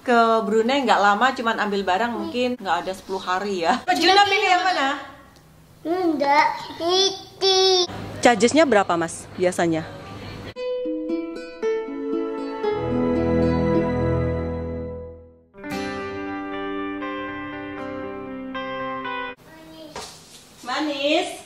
ke Brunei nggak lama, cuman ambil barang mungkin nggak ada 10 hari ya. Juna pilih yang mana? Enggak, ini. Chargesnya berapa mas biasanya? Manis.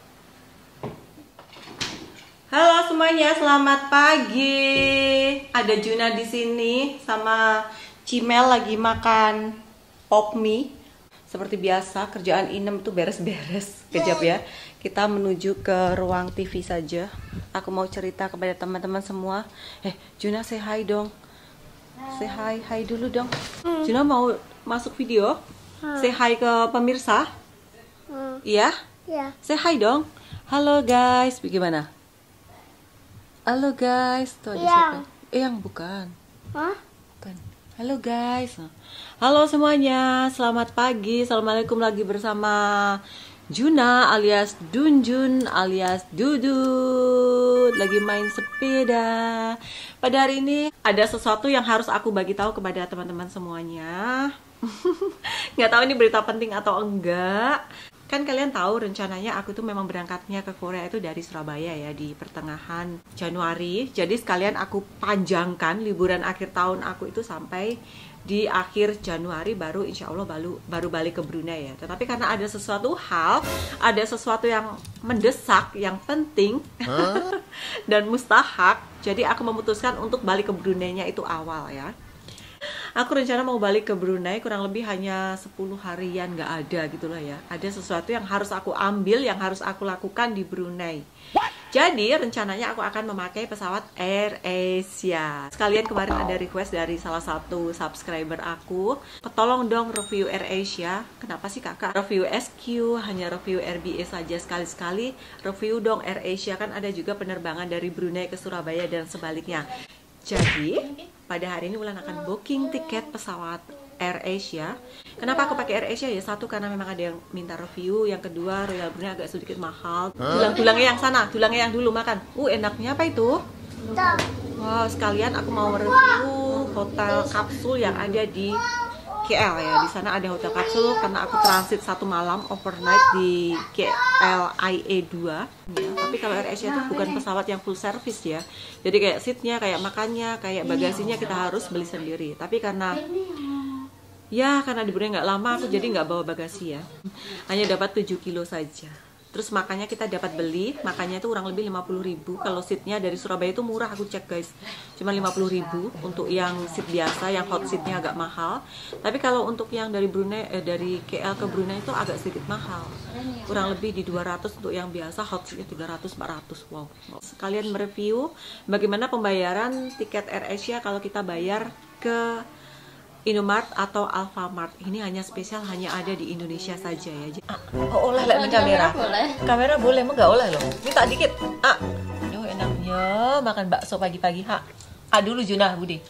Halo semuanya, selamat pagi. Ada Juna di sini sama Cimel lagi makan pop mie. Seperti biasa, kerjaan Inem itu beres-beres. Kejap ya. Kita menuju ke ruang TV saja. Aku mau cerita kepada teman-teman semua. Juna say hi dong. Say hi, hi dulu dong. Juna mau masuk video. Say hi ke pemirsa. Iya? Ya. Say hi dong. Halo guys, bagaimana? Halo guys, tuh ada siapa? Yang bukan. Hah? Bukan. Halo guys. Halo semuanya, selamat pagi. Assalamualaikum, lagi bersama Juna alias Dunjun alias Dudut. Lagi main sepeda. Pada hari ini ada sesuatu yang harus aku bagi tahu kepada teman-teman semuanya. Nggak tahu ini berita penting atau enggak. Kan kalian tahu rencananya aku tuh memang berangkatnya ke Korea itu dari Surabaya ya di pertengahan Januari. Jadi sekalian aku panjangkan liburan akhir tahun aku itu sampai di akhir Januari, baru insya Allah baru balik ke Brunei ya. Tetapi karena ada sesuatu hal, ada sesuatu yang mendesak, yang penting dan mustahak, jadi aku memutuskan untuk balik ke Brunei-nya itu awal ya. Aku rencana mau balik ke Brunei kurang lebih hanya 10 harian, nggak ada gitu lah ya. Ada sesuatu yang harus aku ambil, yang harus aku lakukan di Brunei. Jadi rencananya aku akan memakai pesawat AirAsia. Sekalian kemarin ada request dari salah satu subscriber aku, tolong dong review AirAsia. Kenapa sih kakak review SQ, hanya review RBA saja sekali-sekali? Review dong AirAsia, kan ada juga penerbangan dari Brunei ke Surabaya dan sebaliknya. Jadi pada hari ini Wulan akan booking tiket pesawat AirAsia. Kenapa aku pakai AirAsia ya? Satu, karena memang ada yang minta review. Yang kedua, Royal Brunei agak sedikit mahal. Tulangnya yang sana, tulangnya yang dulu makan. Enaknya apa itu? Wow, sekalian aku mau review hotel kapsul yang ada di KL ya. Di sana ada hotel kapsul karena aku transit 1 malam overnight di KL IE2 ya. Tapi kalau AirAsia itu bukan pesawat yang full service ya. Jadi kayak seatnya, kayak makannya, kayak bagasinya kita harus beli sendiri. Tapi karena di Brunei nggak lama, aku jadi nggak bawa bagasi ya. Hanya dapat 7 kilo saja. Terus makannya kita dapat beli, makannya itu kurang lebih 50.000. Kalau seatnya dari Surabaya itu murah, aku cek guys, cuma 50.000 untuk yang seat biasa, yang hot seatnya agak mahal. Tapi kalau untuk yang dari Brunei, dari KL ke Brunei itu agak sedikit mahal, kurang lebih di 200 untuk yang biasa, hot seatnya 300-400. Wow. Sekalian mereview bagaimana pembayaran tiket AirAsia kalau kita bayar ke Indomart atau Alfamart. Ini hanya spesial, hanya ada di Indonesia saja ya. Oleh lah kamera. Kamera boleh, emang nggak oleh loh. Minta dikit. Aduh enaknya makan bakso pagi-pagi. Dulu Juna Budi.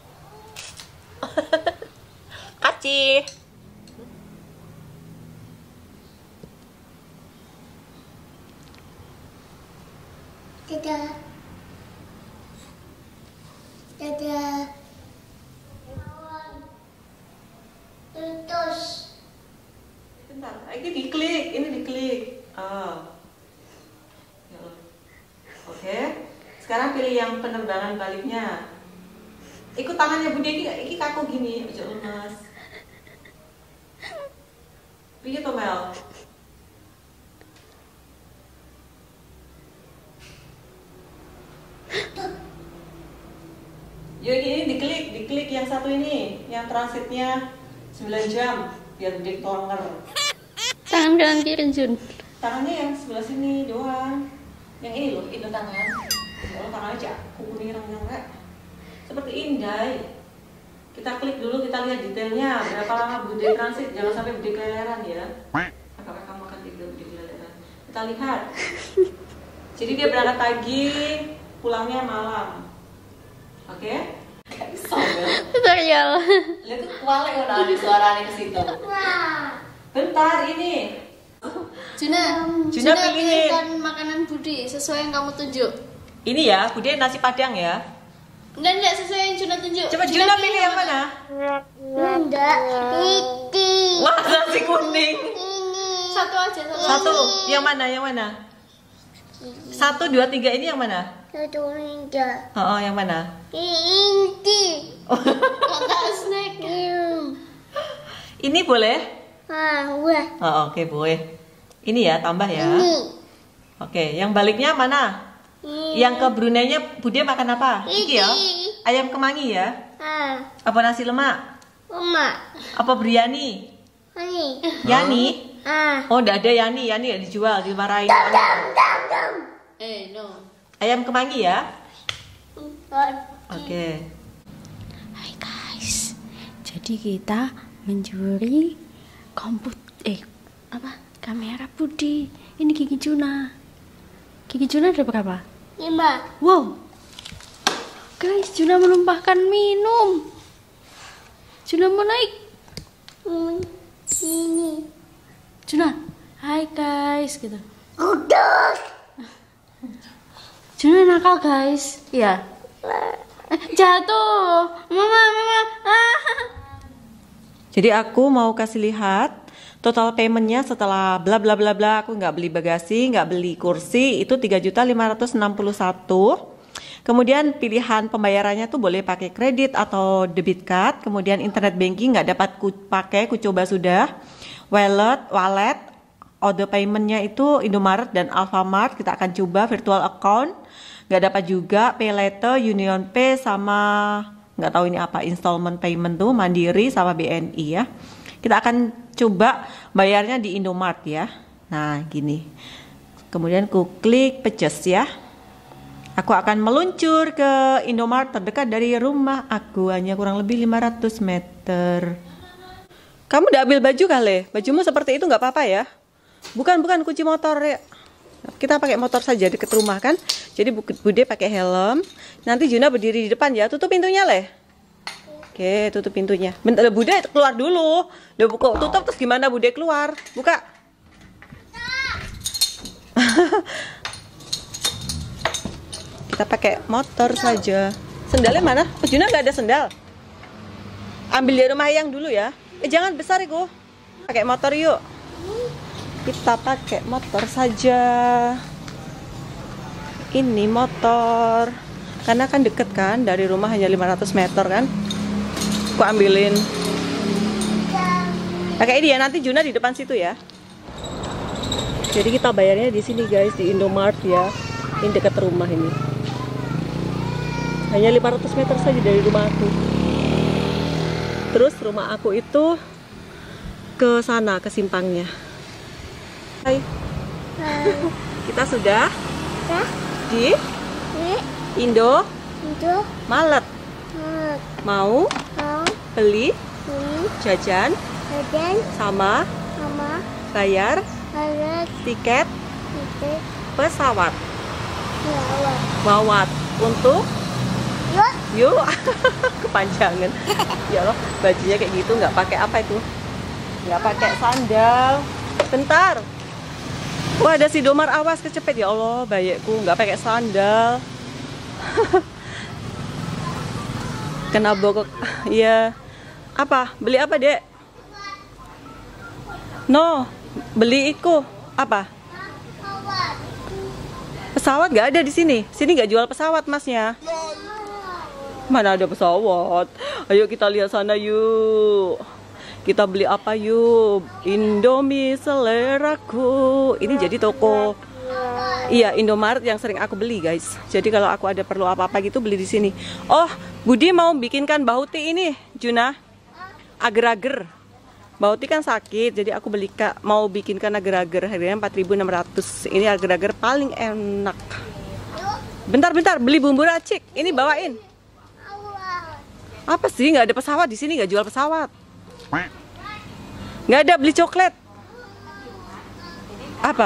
Kaci. Dadah. Dadah. Terus. Bentar, ini diklik. Oke. Sekarang pilih yang penerbangan baliknya. Ikut tangannya Budi, ini kaku gini, aja lemas. Pilih Tomel. Yuk ini diklik yang satu ini, yang transitnya 9 jam biar Budi tonger. Tangan kanan kiri Jun. Tangannya yang sebelah sini doang. Yang ini loh, itu tangan. Kalau tangan aja, kuku nirang enggak. Seperti Indai. Kita klik dulu, kita lihat detailnya. Berapa lama Budi transit, jangan sampai Budi keleleran ya. Apakah kamu akan Budi keleleran? Kita lihat. Jadi dia berangkat pagi, pulangnya malam. Oke? Tutorial. Lihat tuh kualek udah ada suaranya ke situ. Bentar ini. Juna pilihkan makanan Budi sesuai yang kamu tunjuk. Ini ya, Budi nasi padang ya. Enggak sesuai yang Juna tunjuk. Coba Juna pilih yang mana? Enggak. Ini. Wah, nasi kuning. Ini. Satu aja. Satu. Yang mana? Yang mana? 1, 2, 3 ini yang mana? Satu enggak. Oh, yang mana? Ini. Kakak snack. Ini boleh? Wah. Oh, oke, boleh. Ini ya, tambah ya. Ini. Oke, yang baliknya mana? Yang ke Brunei-nya Bude makan apa? Iki ya? Ayam kemangi ya? Apa nasi lemak? Mama. Apa biryani? Ini. Yani? Ah. Oh, enggak ada Yani nggak dijual, dimarahin. No. Ayam kemangi ya? Oke. Hai guys. Jadi kita mencuri kamera Budi. Ini Gigi Juna. Gigi Juna ada berapa? 5. Wow. Guys, Juna menumpahkan minum. Juna mau naik. Ini. Juna, hai guys gitu. Udah. Juna nakal guys. Iya. Jatuh. Mama. Jadi aku mau kasih lihat total paymentnya setelah bla bla bla bla. Aku nggak beli bagasi, nggak beli kursi, itu 3.561. Kemudian pilihan pembayarannya tuh boleh pakai kredit atau debit card. Kemudian internet banking nggak dapat pakai, ku coba sudah. Wallet, order paymentnya itu Indomaret dan Alfamart. Kita akan coba virtual account, nggak dapat juga. Pay later, Union Pay sama nggak tahu ini apa, installment payment tuh Mandiri sama BNI ya. Kita akan coba bayarnya di Indomart ya. Nah gini. Kemudian ku klik purchase ya. Aku akan meluncur ke Indomart terdekat dari rumah aku, hanya kurang lebih 500 meter. Kamu udah ambil baju kali? Bajumu seperti itu nggak apa-apa ya? Bukan kunci motor ya. Kita pakai motor saja dekat rumah kan. Jadi Bude pakai helm. Nanti Juna berdiri di depan ya. Tutup pintunya leh. Oke, tutup pintunya. Bentar, Bude keluar dulu. Udah buka, tutup terus gimana Bude keluar? Buka. Kita pakai motor saja. Sendalnya mana? Juna nggak ada sendal. Ambil di rumah Ayang dulu ya. Jangan besar Iko. Pakai motor yuk. Kita pakai motor saja. Ini motor. Karena kan deket kan, dari rumah hanya 500 meter kan. Aku ambilin. Pakai ini ya, nanti Juna di depan situ ya. Jadi kita bayarnya di sini guys, di Indomart ya. Ini dekat rumah ini. Hanya 500 meter saja dari rumah aku. Terus rumah aku itu ke sana, ke simpangnya. Hai. Kita sudah di Indomaret. Mau beli jajan sama bayar tiket pesawat. Mawat untuk yuk. Kepanjangan ya loh, bajunya kayak gitu, nggak pakai apa itu, nggak pakai sandal. Bentar, wah ada si Domar, awas kecepet ya Allah, bayekku nggak pakai sandal. Kena bokok. Iya. Apa? Beli apa dek? No, beli iku apa? Pesawat nggak ada di sini. Sini nggak jual pesawat masnya. Mana ada pesawat? Ayo kita lihat sana yuk. Kita beli apa yuk? Indomie seleraku. Ini jadi toko. Iya, Indomaret yang sering aku beli guys. Jadi kalau aku ada perlu apa-apa gitu beli di sini. Oh, Budi mau bikinkan Bauti ini, Juna. Agar-agar. Bauti kan sakit, jadi aku beli mau bikinkan agar-agar. Harganya 4.600. Ini agar-agar paling enak. Bentar, beli bumbu racik. Ini bawain. Apa sih? Nggak ada pesawat di sini, nggak jual pesawat. Nggak ada, beli coklat. Apa?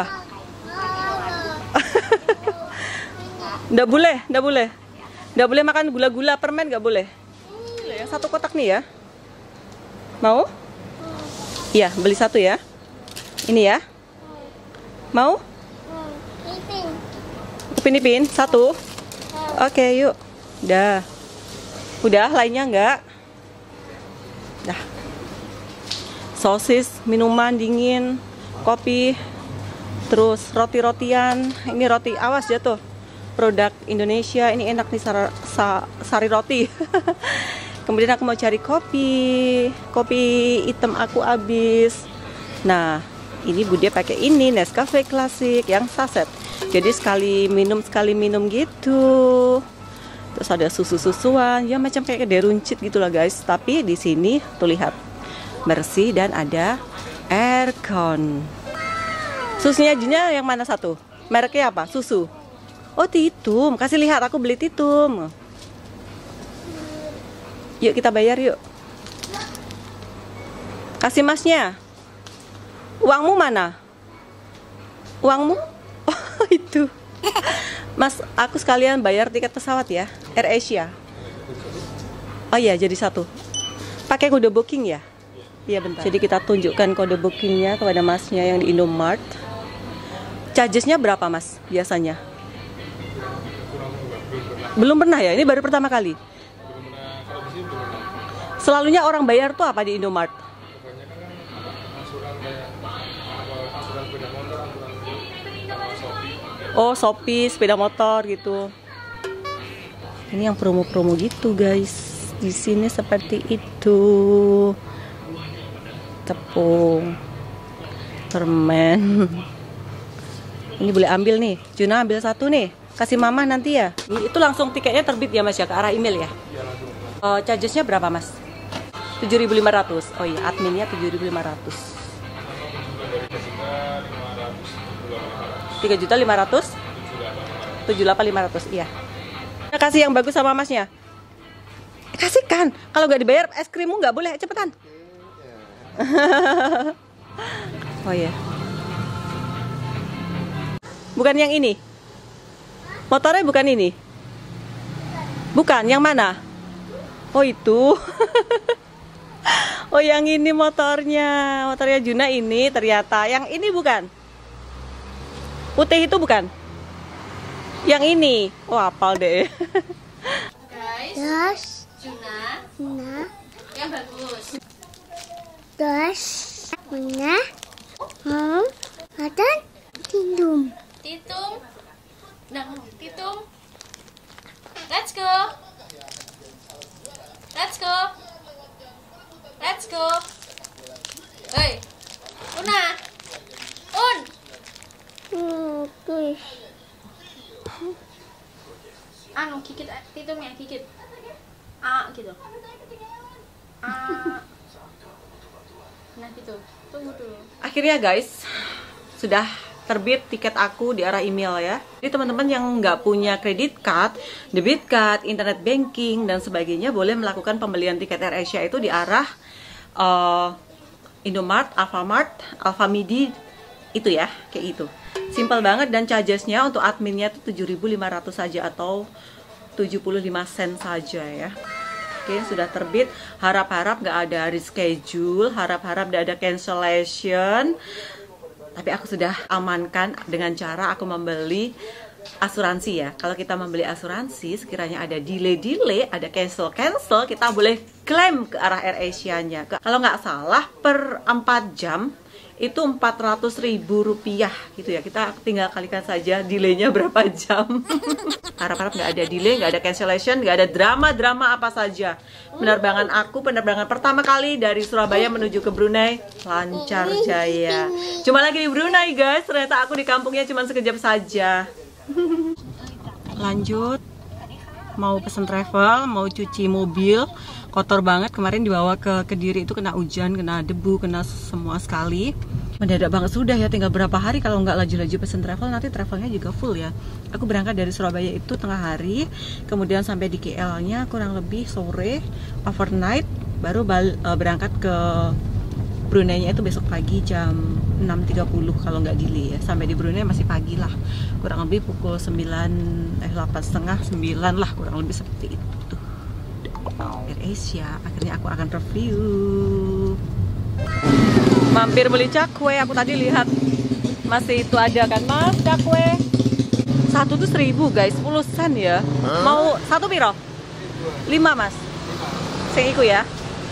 Nggak boleh makan gula-gula, permen nggak boleh. Yang satu kotak nih ya. Mau? Iya, beli satu ya. Ini ya. Mau? Upin-ipin satu. Oke, yuk. Dah. Udah, lainnya enggak? Dah. Sosis, minuman dingin, kopi, terus roti-rotian. Ini roti, awas jatuh. Produk Indonesia, ini enak nih, sari roti. Kemudian aku mau cari kopi. Kopi hitam aku habis. Nah, ini Bude pakai ini Nescafe Classic yang saset. Jadi sekali minum gitu. Terus ada susu-susuan, ya macam kayak kedai runcit gitulah guys. Tapi di sini tuh lihat bersih dan ada aircon. Susunya Juna yang mana satu? Mereknya apa? Susu. Oh, Titum. Kasih lihat, aku beli Titum. Yuk kita bayar yuk. Kasih masnya. Uangmu mana? Uangmu? Oh, itu. Mas, aku sekalian bayar tiket pesawat ya, AirAsia. Oh iya, jadi satu. Pakai kode booking ya? Iya, bentar. Jadi kita tunjukkan kode bookingnya kepada masnya yang di Indomart. Chargesnya berapa mas biasanya? Belum pernah ya? Ini baru pertama kali? Selalunya orang bayar tuh apa di Indomart? Oh, Shopee, sepeda motor gitu. Ini yang promo-promo gitu, guys. Di sini seperti itu. Tepung, permen. Ini boleh ambil nih. Juna ambil satu nih. Kasih mama nanti ya. Itu langsung tiketnya terbit ya, Mas ya, ke arah email ya. Chargesnya berapa, Mas? 7.500. Oh iya, adminnya 7.500. 3.500, 78.500, iya. Kasih yang bagus sama masnya. Kasihkan. Kalau nggak dibayar es krimmu nggak boleh, cepetan. Oh iya. Bukan yang ini. Motornya bukan ini. Bukan, yang mana? Oh itu. Oh yang ini motornya. Motornya Juna ini ternyata. Yang ini bukan. Putih itu bukan? Yang ini. Oh, hafal deh. Dos. Juna. Nah. Yang bagus. Dos. Nah. Ada Titum. Titum. Nah, Titum. Let's go. Let's go. Let's go. Hei. Una. Un. Terus. Anu, gigit Titumnya, gigit. Gitu. Nah, gitu. Tunggu dulu. Akhirnya guys, sudah terbit tiket aku di arah email ya. Jadi teman-teman yang nggak punya kredit card, debit card, internet banking dan sebagainya boleh melakukan pembelian tiket AirAsia itu di arah Indomart, Alfamart, Alfamidi itu ya, kayak gitu. Simple banget dan chargesnya untuk adminnya itu 7.500 saja atau 75 sen saja ya. Oke, sudah terbit. Harap-harap nggak ada reschedule, harap-harap nggak ada cancellation. Tapi aku sudah amankan dengan cara aku membeli asuransi ya. Kalau kita membeli asuransi, sekiranya ada delay, ada cancel, kita boleh klaim ke arah AirAsia-nya. Kalau nggak salah, per 4 jam itu 400.000 rupiah gitu ya. Kita tinggal kalikan saja delaynya berapa jam. Harap-harap nggak ada delay, nggak ada cancellation, nggak ada drama-drama apa saja. Penerbangan aku, penerbangan pertama kali dari Surabaya menuju ke Brunei lancar jaya. Cuma lagi di Brunei guys, ternyata aku di kampungnya cuma sekejap saja. Lanjut, mau pesen travel, mau cuci mobil, kotor banget. Kemarin dibawa ke Kediri itu kena hujan, kena debu, kena semua sekali. Mendadak banget sudah ya, tinggal berapa hari kalau nggak laju-laju pesen travel, nanti travelnya juga full ya. Aku berangkat dari Surabaya itu tengah hari, kemudian sampai di KL-nya kurang lebih sore, overnight, baru berangkat ke Brunei-nya itu besok pagi jam 6.30 kalau nggak delay ya. Sampai di Brunei masih pagi lah, kurang lebih pukul 8.30, 9 lah, kurang lebih seperti itu. AirAsia, akhirnya aku akan review. Mampir beli cakwe, aku tadi lihat masih itu ada kan mas, cakwe satu tuh 1.000 guys, 10 sen ya. Mau satu piro? 5 mas. sing iku ya.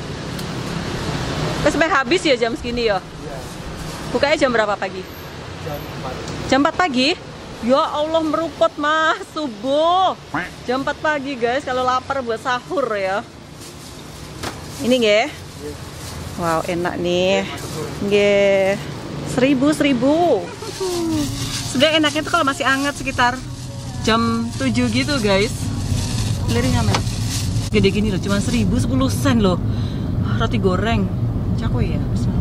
Wis meh habis ya jam segini ya. Bukanya jam berapa pagi? Jam 4 pagi? Ya Allah meruput mas, subuh. Jam 4 pagi guys, kalau lapar buat sahur ya. Ini nggih. Wow, enak nih. Nggih. 1000. Sebenarnya enaknya tuh kalau masih hangat sekitar jam 7 gitu guys. Liringnya men. Gede gini loh, cuma 1000 10 sen loh. Roti goreng. Cakwe ya.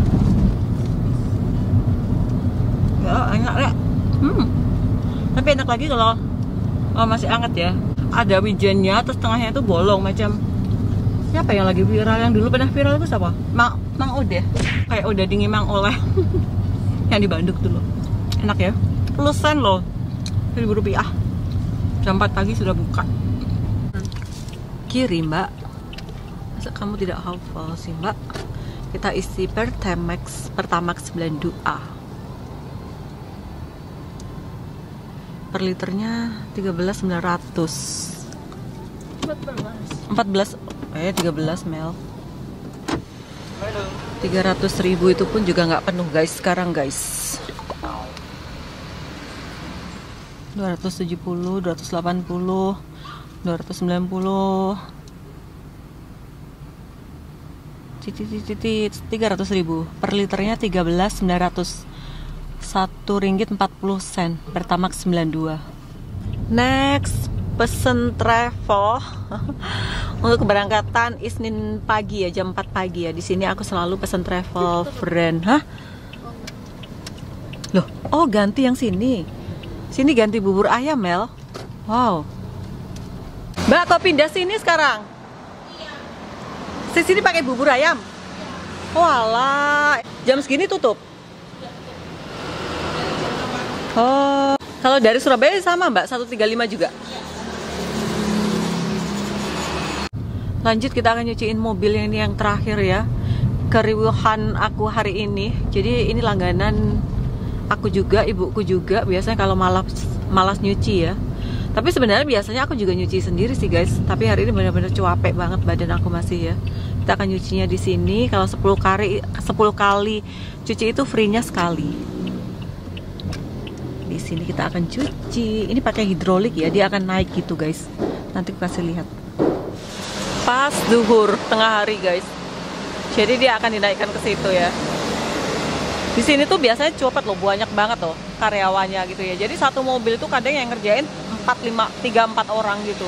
Ya, enak ya. Tapi enak lagi kalau masih hangat ya. Ada wijennya, terus tengahnya itu bolong macam siapa yang lagi viral, yang dulu pernah viral itu siapa? Mang Ode. Kayak udah dingin Mang Oleh. Yang di Bandung dulu. Enak ya. 10 sen loh. 1000 rupiah. Jam 4 pagi sudah buka. Kiri mbak. Masa kamu tidak hafal sih mbak? Kita isi Pertamax 92A. Per liternya 13.900. 13 ml. 300.000 itu pun juga nggak penuh guys sekarang guys. 270, 280, 290, 300.000 per liternya 13.900. Rp1.40 Pertamax 92. Next, pesen travel untuk keberangkatan Isnin pagi ya, jam 4 pagi ya. Di sini aku selalu pesen travel friend. Hah? Loh, oh ganti yang sini. Sini ganti bubur ayam, Mel. Wow. Mbak, kok pindah sini sekarang? Iya. Sini pakai bubur ayam. Oh alah, jam segini tutup. Oh, kalau dari Surabaya sama Mbak, 135 juga. Lanjut kita akan nyuciin mobil yang ini yang terakhir ya. Keriuhan aku hari ini. Jadi ini langganan aku juga, ibuku juga. Biasanya kalau malas nyuci ya. Tapi sebenarnya biasanya aku juga nyuci sendiri sih guys. Tapi hari ini benar-benar capek banget badan aku masih ya. Kita akan nyucinya di sini. Kalau 10 kali cuci itu free-nya sekali. Di sini kita akan cuci. Ini pakai hidrolik ya, dia akan naik gitu guys. Nanti aku kasih lihat. Pas duhur tengah hari guys. Jadi dia akan dinaikkan ke situ ya. Di sini tuh biasanya copet loh, banyak banget loh karyawannya gitu ya. Jadi satu mobil tuh kadang yang ngerjain 3-4 orang gitu.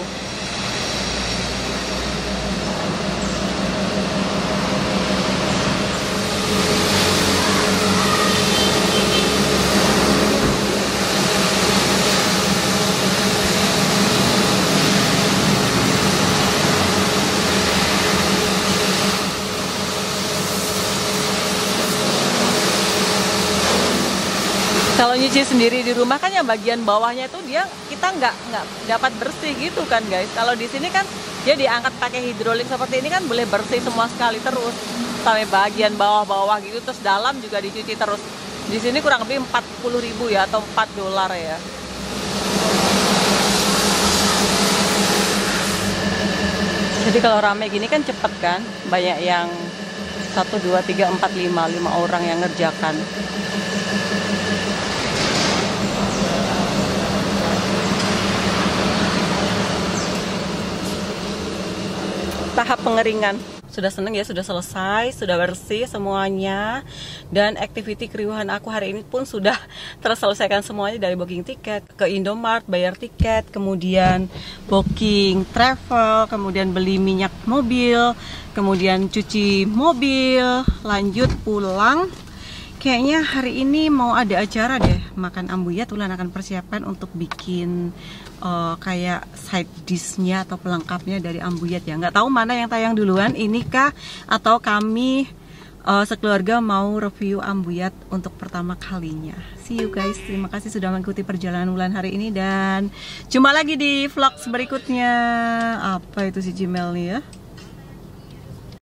Kalau nyuci sendiri di rumah kan yang bagian bawahnya itu kita nggak dapat bersih gitu kan guys. Kalau di sini kan dia diangkat pakai hidrolik seperti ini kan boleh bersih semua sekali terus sampai bagian bawah-bawah gitu, terus dalam juga dicuci terus. Di sini kurang lebih 40.000 ya atau $4 ya. Jadi kalau rame gini kan cepet kan, banyak yang 1, 2, 3, 4, 5 orang yang ngerjakan. Tahap pengeringan sudah seneng ya, sudah selesai, sudah bersih semuanya, dan activity keriuhan aku hari ini pun sudah terselesaikan semuanya, dari booking tiket ke Indomart, bayar tiket, kemudian booking travel, kemudian beli minyak mobil, kemudian cuci mobil, lanjut pulang. Kayaknya hari ini mau ada acara deh, makan ambuyat. Ulan akan persiapkan untuk bikin kayak side dishnya atau pelengkapnya dari ambuyat ya. Nggak tahu mana yang tayang duluan, ini kah atau kami sekeluarga mau review ambuyat untuk pertama kalinya. See you guys, terima kasih sudah mengikuti perjalanan Ulan hari ini, dan jumpa lagi di vlog berikutnya. Apa itu si Gmail nih ya?